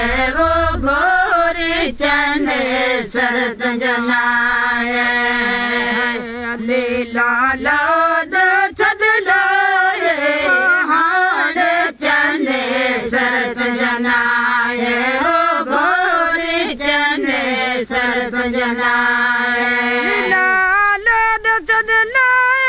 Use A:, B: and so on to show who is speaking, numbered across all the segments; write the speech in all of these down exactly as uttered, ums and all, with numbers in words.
A: वो भोरी चंद सरत जनाय लीला लाद छदलाए हाड़ चंद सरत जनाय वो भोरी चंद सरत जनाय लाद छदलाए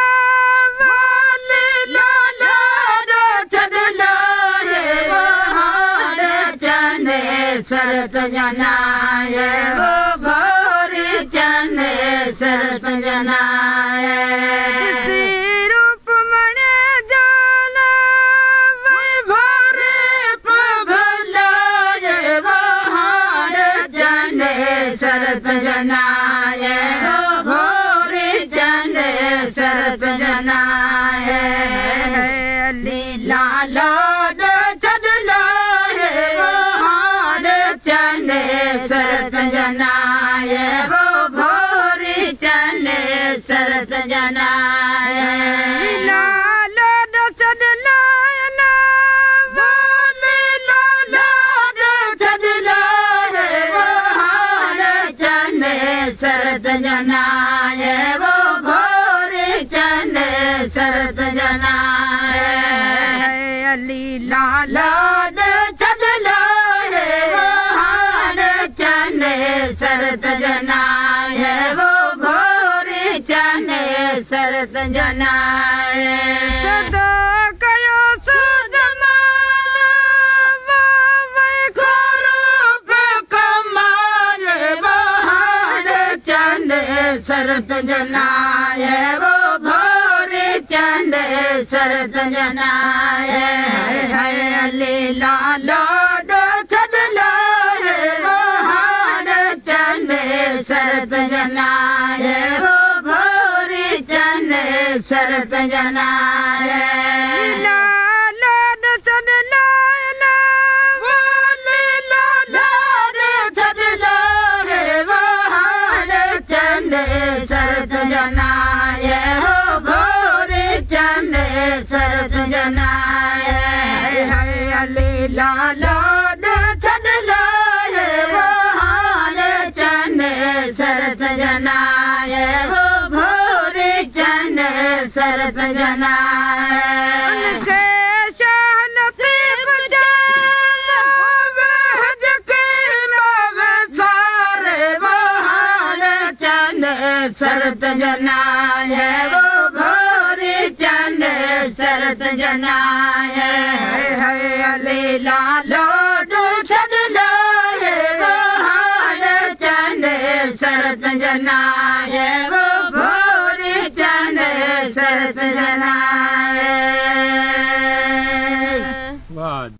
A: सरत जनाय वो भोरी चंद सरत जनाय रूप मणे जाला वही भोरे प्रभलाय वो हाड़ चंद सरत जनाय वो भोरी चंद सरत जनाय लीला लाद सरत जनाय वो भोरी चंद सरत जनाय लाल छदलाय लाल छदलाय वो हाड़ चंद सरत जनाय वो भोरी चंद सरत जनाय लीला लाद छदलाय सरत जनाय वो भोरी चंद सरत जनाय सदा कयो सुजमाल वही खोरो पे कमाल वो हाड़ चंद सरत जनाय वो भोरी चंद सरत जनाय लीला लाद छदलाय सरत जनाय वो भोरी चंद सरत जनाय लाद छदलाय लाद छदलाय वो हाड़ चंद सरत जनाय वो भोरी चंद सरत जनाय लीला लाद छदलाय वो सरत जनाय वो भोरी चंद सरत जनाय सरत जनाय वो भोरी चंद सरत जनाय लीला लो